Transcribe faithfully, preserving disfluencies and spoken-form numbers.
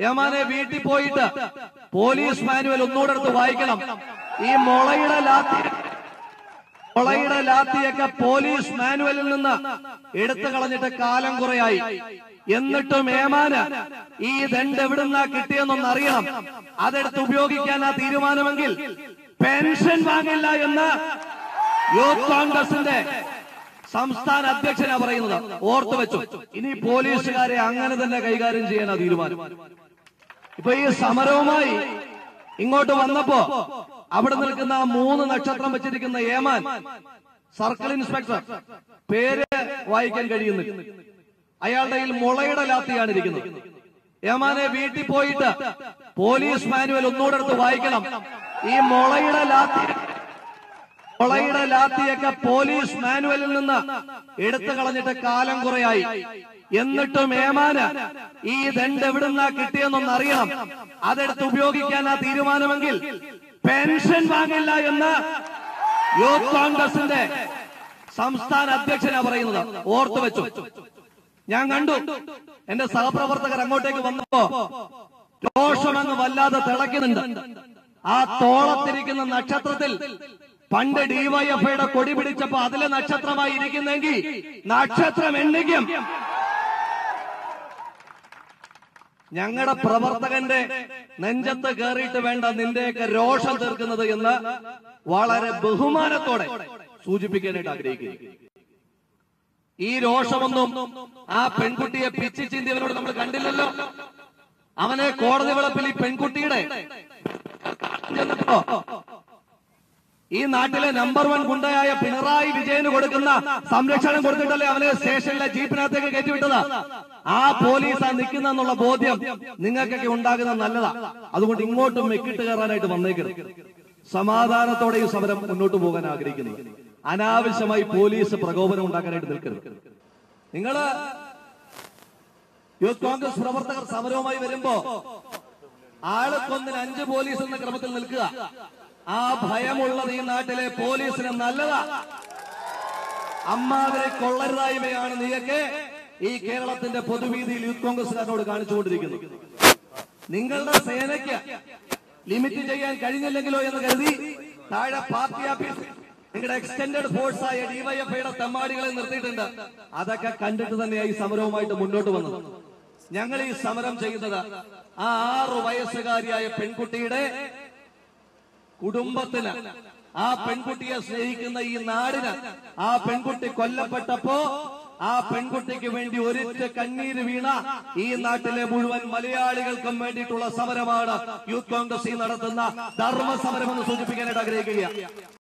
ഏമാനെ വീട്ടിൽ പോയിട്ട് police manual ഒന്നുകൂടെ എടുത്ത് വായിക്കണം. ഈ മുളയുടെ ലാത്തി മുളയുടെ ലാത്തിയൊക്കെ പോലീസ് മാനുവലിൽ നിന്ന് എടുത്തു കളഞ്ഞിട്ട് കാലം കുറയായി. എന്നിട്ടും ഏമാന് ഈ ദണ്ട് എവിടുന്നാ കിട്ടിയെന്നൊന്ന് അറിയണം. അതെടുത്ത് ഉപയോഗിക്കാനാ തീരുമാനമെങ്കിൽ പെൻഷൻ വാങ്ങില്ല എന്ന് യൂത്ത് കോൺഗ്രസിന്റെ സംസ്ഥാന അധ്യക്ഷനാ പറയുന്നത്. ഓർത്തു വെച്ചു. ഇനി പോലീസുകാരെ അങ്ങനെ തന്നെ കൈകാര്യം ചെയ്യാനാ തീരുമാനം. ഇപ്പൊ ഈ സമരവുമായി ഇങ്ങോട്ട് വന്നപ്പോ അവിടെ നിൽക്കുന്ന മൂന്ന് നക്ഷത്രം വെച്ചിരിക്കുന്ന ഏമാൻ സർക്കിൾ ഇൻസ്പെക്ടർ, പേര് വായിക്കാൻ കഴിയുന്നില്ല. അയാളുടെ കയ്യിൽ മുളയുടെ ലാത്തിയാണ് ഇരിക്കുന്നത്. ഏമാനെ വീട്ടിൽ പോയിട്ട് പോലീസ് മാനുവൽ ഒന്നുകൂടെ എടുത്ത് വായിക്കണം. ഈ മുളയുടെ ലാത്തി മുളയുടെ ലാത്തിയൊക്കെ പോലീസ് മാനുവലിൽ നിന്ന് എടുത്തു കളഞ്ഞിട്ട് കാലം കുറയായി. എന്നിട്ടും ഏമാന് ഈ ദണ്ട് എവിടുന്നാ കിട്ടിയെന്നൊന്ന് അറിയണം. അതെടുത്ത് ഉപയോഗിക്കാനാ തീരുമാനമെങ്കിൽ പെൻഷൻ വാങ്ങില്ല എന്ന് യൂത്ത് കോൺഗ്രസിന്റെ സംസ്ഥാന അധ്യക്ഷനാ പറയുന്നത്. ഓർത്തു വെച്ചു. ഞാൻ കണ്ടു എന്റെ സഹപ്രവർത്തകർ അങ്ങോട്ടേക്ക് വന്നപ്പോ രോഷമങ്ങ് വല്ലാതെ തിളയ്ക്കുന്നുണ്ട്. ആ തോളത്തിരിക്കുന്ന നക്ഷത്രത്തിൽ പണ്ട് ഡിവൈഎഫ്ഐയുടെ കൊടി പിടിച്ചപ്പോ അതിലെ നക്ഷത്രമായി ഇരിക്കുന്നെങ്കിൽ നക്ഷത്രം എണ്ണിക്കും. ഞങ്ങളുടെ പ്രവർത്തകന്റെ നെഞ്ചത്ത് കയറിയിട്ട് വേണ്ട നിന്റെയൊക്കെ രോഷം തീർക്കുന്നത് എന്ന് വളരെ ബഹുമാനത്തോടെ സൂചിപ്പിക്കാനായിട്ട് ആഗ്രഹിക്കുന്നു. ഈ രോഷമൊന്നും ആ പെൺകുട്ടിയെ പിച്ചി ചിന്തിയവനോട് നമ്മൾ കണ്ടില്ലല്ലോ. അവനെ കോടതി വളപ്പിൽ ഈ പെൺകുട്ടിയുടെ ഈ നാട്ടിലെ നമ്പർ വൺ ഗുണ്ടയായ പിണറായി വിജയന് കൊടുക്കുന്ന സംരക്ഷണം കൊടുത്തിട്ടല്ലേ അവനെ സ്റ്റേഷനിലെ ജീപ്പിനകത്തേക്ക് കയറ്റിവിട്ടത്. ആ പോലീസാ നിൽക്കുന്നെന്നുള്ള ബോധ്യം നിങ്ങൾക്കൊക്കെ ഉണ്ടാകുന്നത് നല്ലതാ. അതുകൊണ്ട് ഇങ്ങോട്ടും മെക്കിട്ട് കയറാനായിട്ട് വന്നേക്കരുത്. സമാധാനത്തോടെ ഈ സമരം മുന്നോട്ട് പോകാൻ ആഗ്രഹിക്കുന്നു. അനാവശ്യമായി പോലീസ് പ്രകോപനം ഉണ്ടാക്കാനായിട്ട് നിൽക്കരുത്. നിങ്ങള് യൂത്ത് കോൺഗ്രസ് പ്രവർത്തകർ സമരവുമായി വരുമ്പോ ആൾക്കൊന്നിന് അഞ്ച് പോലീസ് എന്ന ക്രമത്തിൽ നിൽക്കുക. ആ ഭയമുള്ളത് ഈ നാട്ടിലെ പോലീസിന് നല്ലതാ. അമ്മാതിരെ കൊള്ളരുതായ്മയാണ് നീയൊക്കെ ഈ കേരളത്തിന്റെ പൊതുവീതിയിൽ യൂത്ത് കോൺഗ്രസുകാരനോട് കാണിച്ചുകൊണ്ടിരിക്കുന്നത്. നിങ്ങളുടെ സേനയ്ക്ക് ലിമിറ്റ് ചെയ്യാൻ കഴിഞ്ഞില്ലെങ്കിലോ എന്ന് കരുതി താഴെ പാർട്ടി ഓഫീസ് നിങ്ങളുടെ എക്സ്റ്റൻഡഡ് ഫോഴ്സായ ഡിവൈഎഫ്ഐയുടെ തെമ്മാടികളെ നിർത്തിയിട്ടുണ്ട്. അതൊക്കെ കണ്ടിട്ട് തന്നെയായി സമരവുമായിട്ട് മുന്നോട്ട് വന്നത്. ഞങ്ങൾ ഈ സമരം ചെയ്യുന്നത് ആ ആറു വയസ്സുകാരിയായ പെൺകുട്ടിയുടെ കുടുംബത്തിന്, ആ പെൺകുട്ടിയെ സ്നേഹിക്കുന്ന ഈ നാടിന്, ആ പെൺകുട്ടി കൊല്ലപ്പെട്ടപ്പോ ആ പെൺകുട്ടിക്ക് വേണ്ടി ഒരിറ്റ കണ്ണീര് വീണ ഈ നാട്ടിലെ മുഴുവൻ മലയാളികൾക്കും വേണ്ടിയിട്ടുള്ള സമരമാണ് യൂത്ത് കോൺഗ്രസ് നടത്തുന്ന ധർമ്മ സമരമെന്ന് സൂചിപ്പിക്കാനായിട്ട് ആഗ്രഹിക്കുക.